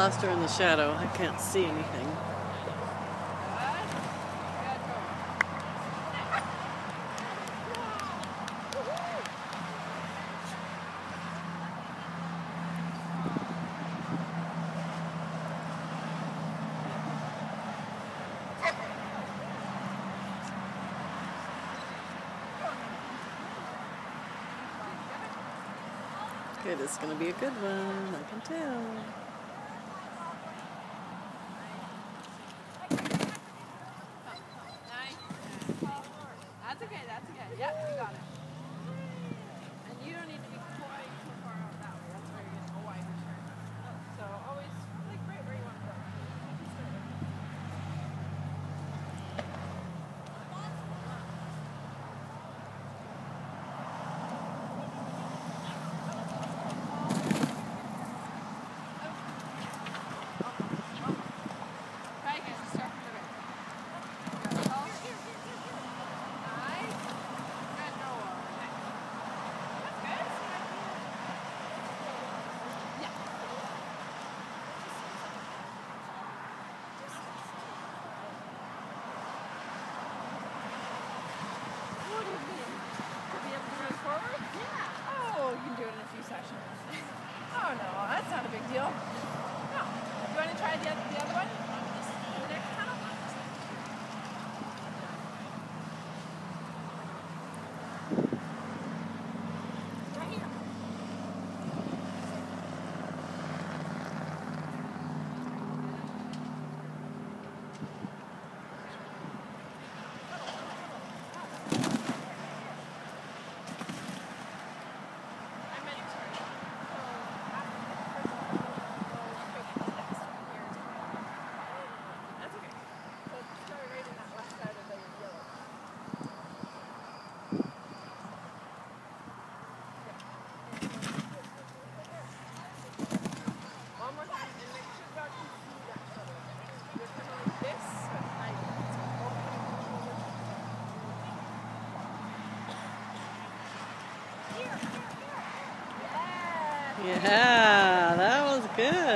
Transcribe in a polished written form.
lost her in the shadow. I can't see anything. It is going to be a good one, I can tell. That's okay, that's okay. Yep, you got it. And you don't need to be quite so far out that way. That's where you're getting a wider turn. So always, like, right where you want to go. Sessions. Oh no, that's not a big deal. No. You want to try the other one? The next tunnel? Right here. Yeah, that was good.